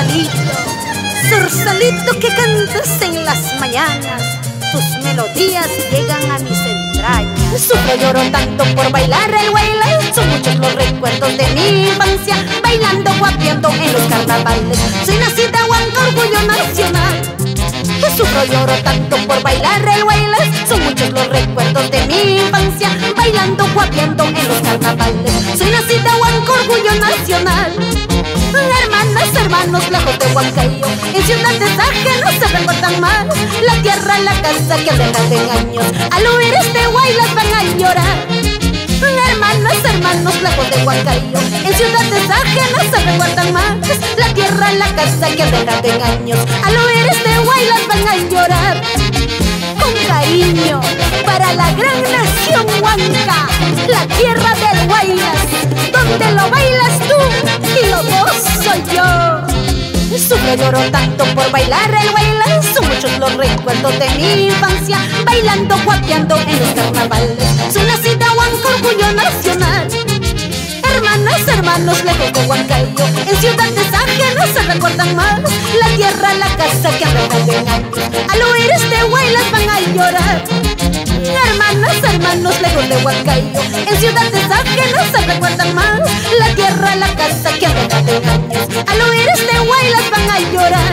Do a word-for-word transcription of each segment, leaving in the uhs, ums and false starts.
Zorsalito, Zorsalito que cantas en las mañanas, tus melodías llegan a mis entrañas. Sufro, lloro tanto por bailar el huaylas, son muchos los recuerdos de mi infancia, bailando, guapeando en los carnavales. Soy nacida Huanca, orgullo nacional. Sufro, lloro tanto por bailar el huaylas, son muchos los recuerdos de mi infancia, bailando, guapeando en los carnavales. Soy nacida Huanca, orgullo nacional. Hermanas, hermanos, lejos de Huancayo, en ciudades ajenas se recuerdan más la tierra, la casa que albergan de años. Al oír este huaylas van a llorar. Hermanas, hermanos, lejos de Huancayo, en ciudades ajenas se recuerdan más la tierra, la casa que albergan de años. Al oír este huaylas van a llorar. Con cariño para la gran nación Huanca, la tierra del huaylas, donde lo bailas tú y lo gozo yo. Sufro, lloro tanto por bailar el huaylas, son muchos los recuerdos de mi infancia, bailando, guapeando en los carnavales. Soy nacida Huanca, orgullo nacional. Hermanas, hermanos, lejos de Huancayo, en ciudades ajenas se recuerdan más la tierra, la casa que albergan de años. Al oír este huaylas van a llorar. Hermanas, hermanos, lejos de Huancayo, en ciudades ajenas se recuerdan más la tierra, la casa que albergan de años. Al oír este huaylas van a llorar.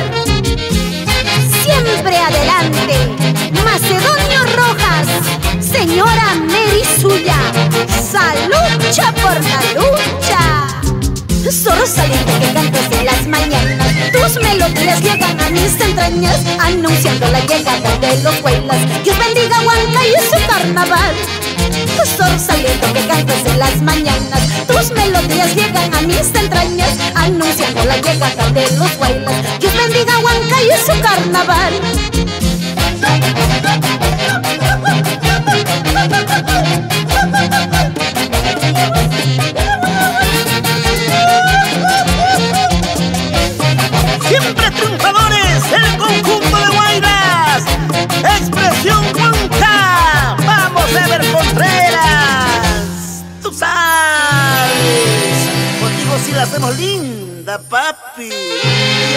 Siempre adelante, Macedonio Rojas, señora Mary Suya, salucha por la lucha. Zorsalito que cantas en las mañanas, tus melodías llegan a mis entrañas, anunciando la llegada de los huaylas. Dios bendiga Huanca y su carnaval. Zorsalito que cantas en las mañanas, tus melodías llegan a mis entrañas, anunciando la llegada de los huaylas. Dios bendiga Huanca y su carnaval. Siempre triunfadores, el conjunto de huaylas, expresión Huanca. Vamos a ver Contreras, tú sabes, contigo sí la hacemos linda, papi.